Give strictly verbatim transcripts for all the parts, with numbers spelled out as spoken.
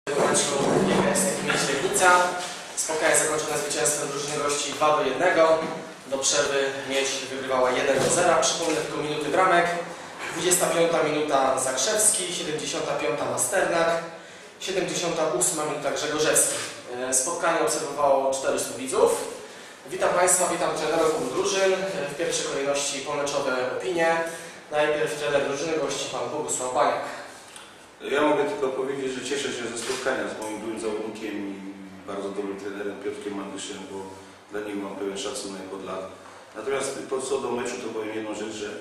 meczu G K S Miedź Legnica. Spotkanie zakończone zwycięstwem drużyny gości dwa do jednego. Do przerwy Miedź wygrywała jeden do zera. Przypomnę tylko minuty bramek. dwudziesta piąta minuta Zakrzewski, siedemdziesiąta piąta Masternak, siedemdziesiąta ósma minuta Grzegorzewski. Spotkanie obserwowało czterystu widzów. Witam Państwa, witam trenerów obu drużyn. W pierwszej kolejności pomeczowe opinie. Najpierw trener drużyny gości pan Bogusław Baniak. Ja mogę tylko powiedzieć, że cieszę się ze spotkania z moim byłym zawodnikiem i bardzo dobrym trenerem Piotrkiem Mandyszem, bo dla niego mam pełen szacunek od lat. Natomiast co do meczu, to powiem jedną rzecz, że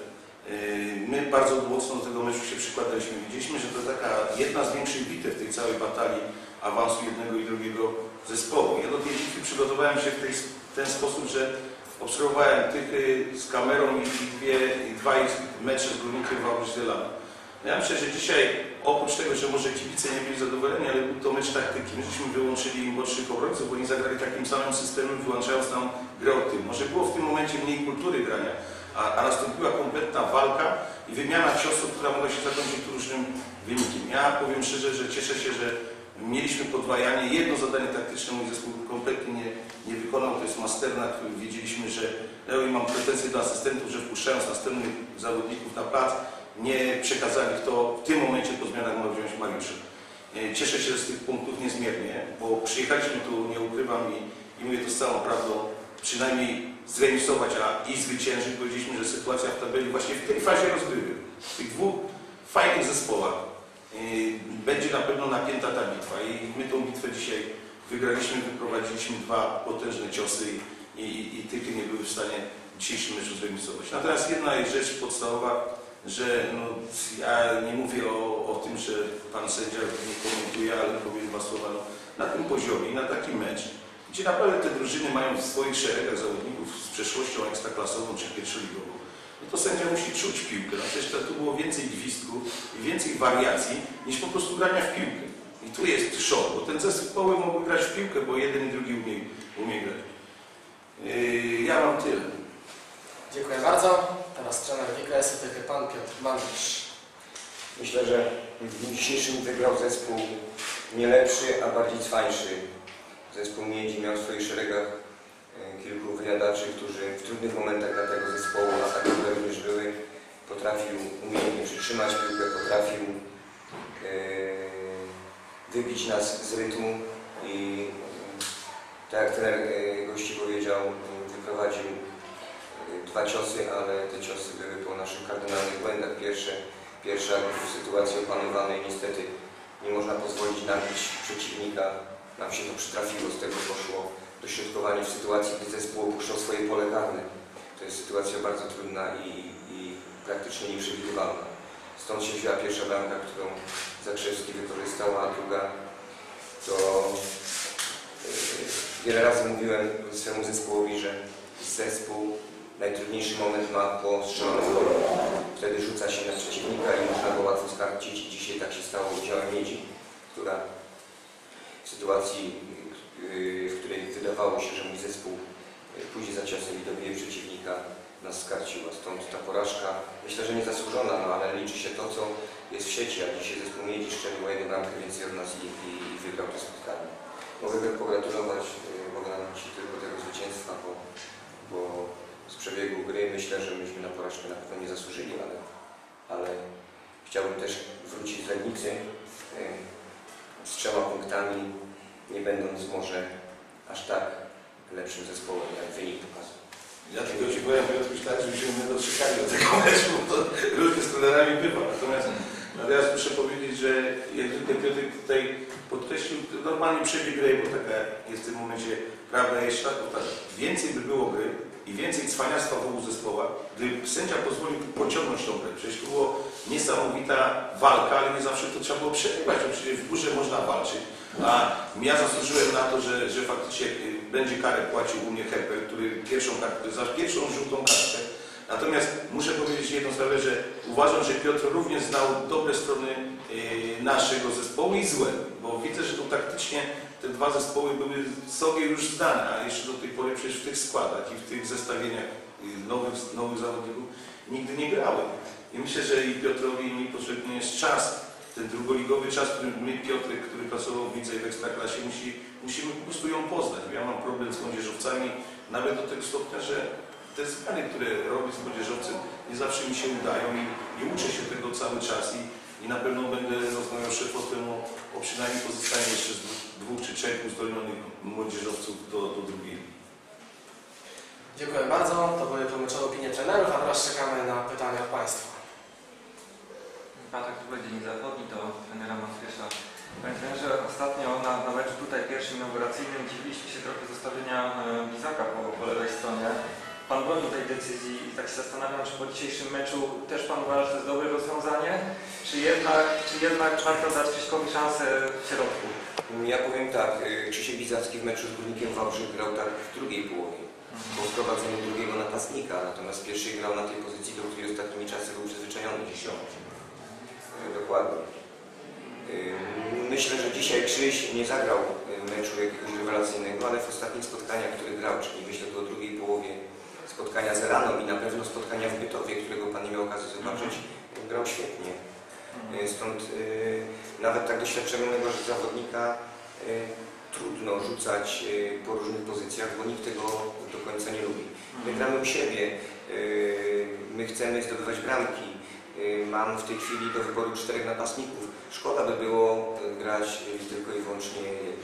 my bardzo mocno do tego meczu się przykładaliśmy. Widzieliśmy, że to taka jedna z większych bitew w tej całej batalii awansu jednego i drugiego zespołu. Ja do tej bitwy przygotowałem się w, tej, w ten sposób, że obserwowałem tych z kamerą i, dwie, i dwa mecze z Górnikiem Wałbrzych-Delano. Ja myślę, że dzisiaj oprócz tego, że może kibice nie byli zadowoleni, ale był to mecz taktyki. My żeśmy wyłączyli młodszych obrońców, bo oni zagrali takim samym systemem, wyłączając nam grę o tym. Może było w tym momencie mniej kultury grania, a, a nastąpiła kompletna walka i wymiana ciosów, która mogła się zakończyć różnym wynikiem. Ja powiem szczerze, że cieszę się, że mieliśmy podwajanie. Jedno zadanie taktyczne mój zespół kompletnie nie, nie wykonał, to jest Masternak. Wiedzieliśmy, że no i mam pretensje do asystentów, że wpuszczając następnych zawodników na plac, nie przekazali, kto w tym momencie po zmianach ma wziąć Mariusza. Cieszę się z tych punktów niezmiernie, bo przyjechaliśmy tu, nie ukrywam i, i mówię to z całą prawdą, przynajmniej zremisować, a i zwyciężyć. Powiedzieliśmy, że sytuacja w tabeli właśnie w tej fazie rozgrywy, w tych dwóch fajnych zespołach będzie na pewno napięta ta bitwa i my tą bitwę dzisiaj wygraliśmy, wyprowadziliśmy dwa potężne ciosy i, i, i typy nie były w stanie w dzisiejszym meczu zremisować. Natomiast jedna jest rzecz podstawowa, że no, ja nie mówię o, o tym, że pan sędzia nie komentuje, ale powiem dwa słowa. No, na tym poziomie i na taki mecz, gdzie naprawdę te drużyny mają w swoich szeregach zawodników z przeszłością ekstraklasową czy pierwszoligową, no to sędzia musi czuć piłkę. No, przecież tu było więcej gwizdku i więcej wariacji niż po prostu grania w piłkę. I tu jest szok, bo ten zespoły mogły grać w piłkę, bo jeden i drugi umie, umie grać. Yy, ja mam tyle. Dziękuję bardzo. Teraz trener G K S u pan Piotr Mandysz. Myślę, że w dniu dzisiejszym wygrał zespół nie lepszy, a bardziej cwańszy. Zespół Miedzi miał w swoich szeregach kilku wyjadaczy, którzy w trudnych momentach dla tego zespołu, a takie również były, potrafił umiejętnie przytrzymać piłkę, potrafił wybić nas z rytmu i tak jak trener gości powiedział, wyprowadził dwa ciosy, ale te ciosy były po naszych kardynalnych błędach. Pierwsze, pierwsza w sytuacji opanowanej niestety nie można pozwolić nabić przeciwnika. Nam się to przytrafiło, z tego poszło dośrodkowanie w sytuacji, gdy zespół opuszczał swoje pole karne. To jest sytuacja bardzo trudna i, i praktycznie nieprzewidywalna. Stąd się wzięła pierwsza bramka, którą Zakrzewski wykorzystał, a druga to yy, wiele razy mówiłem swemu zespołowi, że zespół najtrudniejszy moment ma po strzelonym golu. Wtedy rzuca się na przeciwnika i można go łatwo skarcić. I dzisiaj tak się stało udziałem Miedzi, która w sytuacji, w której wydawało się, że mój zespół pójdzie za ciosem i dobije przeciwnika, nas skarciła. Stąd ta porażka, myślę, że niezasłużona, no ale liczy się to, co jest w sieci, a dzisiaj zespół Miedzi strzelił o jedną bramkę więcej od nas i, i, i wygrał to spotkanie. Mogę pogratulować Bogdanowi tylko tego zwycięstwa, bo, bo z przebiegu gry myślę, że myśmy na porażkę na pewno nie zasłużyli, ale, ale chciałbym też wrócić z Legnicy z trzema punktami, nie będąc może aż tak lepszym zespołem, jak wynik pokazał. Ja tylko Ci powiem, Piotruś, tak, żebyśmy nie doczekali do tego meczu, bo to różnie z trenerami bywa. Natomiast natomiast muszę powiedzieć, że jak tylko Piotr tutaj podkreślił, normalnie przebieg gry, bo taka jest w tym momencie prawda, jeszcze tak, bo tak, więcej by było gry i więcej cwaniactwa wokół zespoła, gdy sędzia pozwolił pociągnąć tą grę. Przecież to była niesamowita walka, ale nie zawsze to trzeba było przegrywać, bo przecież w górze można walczyć. A ja zasłużyłem na to, że, że faktycznie będzie karę płacił u mnie Herper, który pierwszą kartę, za pierwszą żółtą kartę. Natomiast muszę powiedzieć jedną sprawę, że uważam, że Piotr również znał dobre strony yy, naszego zespołu i złe, bo widzę, że to taktycznie te dwa zespoły były sobie już znane, a jeszcze do tej pory przecież w tych składach i w tych zestawieniach nowych, nowych zawodników nigdy nie grałem. I myślę, że i Piotrowi i mi potrzebny jest czas, ten drugoligowy czas, który my, Piotrek, który pracował w lidze i w Ekstraklasie, musi, musimy po prostu ją poznać. Ja mam problem z młodzieżowcami, nawet do tego stopnia, że te zmiany, które robię z młodzieżowcem, nie zawsze mi się udają i, i uczę się tego cały czas i, i na pewno będę rozmawiał szefotem o, o przynajmniej pozostaniu jeszcze z dwóch czy trzech uzdolnionych młodzieżowców do, do drugiej. Dziękuję bardzo. To były promyczone opinie trenerów, a teraz czekamy na pytania od Państwa. Patryk Trubedzin, zawodni do trenera Matwiesza. Panie trenerze, ostatnio na, na meczu tutaj pierwszym inauguracyjnym dziwiliśmy się trochę z ustawienia e, Bizaka po, po lewej stronie. Pan bronił tej decyzji i tak się zastanawiam, czy po dzisiejszym meczu też Pan uważa, że to jest dobre rozwiązanie, czy jednak, czy jednak warto dać Krzyśkowi szansę w środku? Ja powiem tak, y, Krzysiek Bizacki w meczu z Górnikiem Wałbrzych grał tak w drugiej połowie, po wprowadzeniu drugiego napastnika, natomiast w pierwszej grał na tej pozycji, do której ostatnimi czasy był przyzwyczajony dziesiąty. Y, Dokładnie. Y, Myślę, że dzisiaj Krzyś nie zagrał y, meczu jakiegoś rewelacyjnego, ale w ostatnich spotkaniach, które grał, czyli myślę tu o drugiej połowie spotkania z Elaną i na pewno spotkania w Bytowie, którego Pan nie miał okazji zobaczyć, grał świetnie. Y, Stąd y, nawet tak doświadczonego zawodnika y, trudno rzucać y, po różnych pozycjach, bo nikt tego do końca nie lubi. My gramy u siebie, y, my chcemy zdobywać bramki. Y, Mam w tej chwili do wyboru czterech napastników. Szkoda by było y, grać y, tylko i wyłącznie jednym.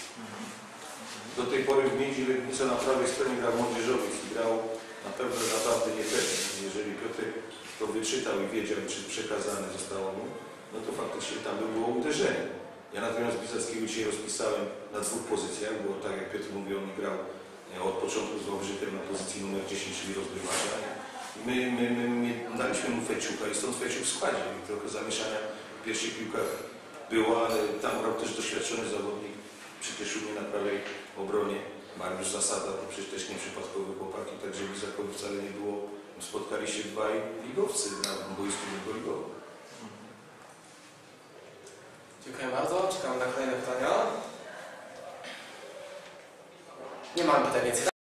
Do tej pory w Miedzi Legnica na prawej stronie grał młodzieżowiec i grał na pewno naprawdę niepewnie. Jeżeli Piotrek to wyczytał i wiedział, czy przekazane zostało mu, no to faktycznie tam by było uderzenie. Ja natomiast Bizackiego dzisiaj rozpisałem na dwóch pozycjach, bo tak jak Piotr mówił, on grał od początku z Wałbrzychem na pozycji numer dziesięć, czyli rozgrywacza. My, my, my, my daliśmy mu Feciuka i stąd Feciuk w składzie. I trochę zamieszania w pierwszych piłkach było, ale tam grał też doświadczony zawodnik. Przecież u mnie na prawej obronie Mariusz Zasada, to przecież też nieprzypadkowy chłopak i także Bizakowi wcale nie było. Spotkali się dwaj ligowcy na boisku drugoligowym. Dziękuję bardzo. Czekamy na kolejne pytania. Nie mamy pytań więcej.